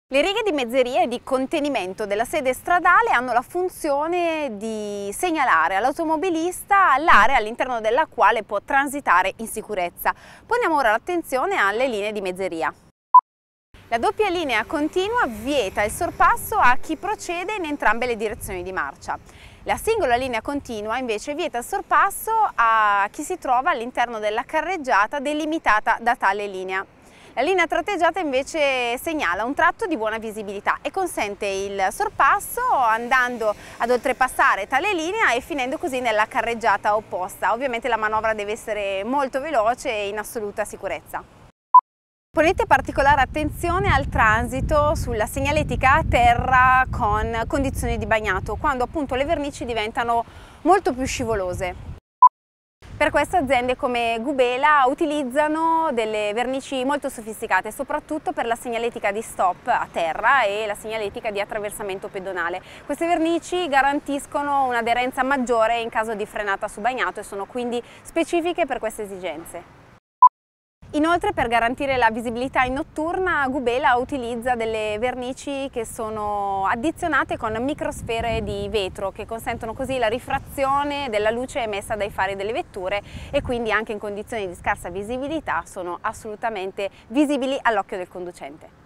Le righe di mezzeria e di contenimento della sede stradale hanno la funzione di segnalare all'automobilista l'area all'interno della quale può transitare in sicurezza. Poniamo ora l'attenzione alle linee di mezzeria. La doppia linea continua vieta il sorpasso a chi procede in entrambe le direzioni di marcia. La singola linea continua invece vieta il sorpasso a chi si trova all'interno della carreggiata delimitata da tale linea. La linea tratteggiata invece segnala un tratto di buona visibilità e consente il sorpasso andando ad oltrepassare tale linea e finendo così nella carreggiata opposta. Ovviamente la manovra deve essere molto veloce e in assoluta sicurezza. Ponete particolare attenzione al transito sulla segnaletica a terra con condizioni di bagnato, quando appunto le vernici diventano molto più scivolose. Per questo aziende come Gubela utilizzano delle vernici molto sofisticate, soprattutto per la segnaletica di stop a terra e la segnaletica di attraversamento pedonale. Queste vernici garantiscono un'aderenza maggiore in caso di frenata su bagnato e sono quindi specifiche per queste esigenze. Inoltre, per garantire la visibilità in notturna, Gubela utilizza delle vernici che sono addizionate con microsfere di vetro che consentono così la rifrazione della luce emessa dai fari delle vetture e quindi anche in condizioni di scarsa visibilità sono assolutamente visibili all'occhio del conducente.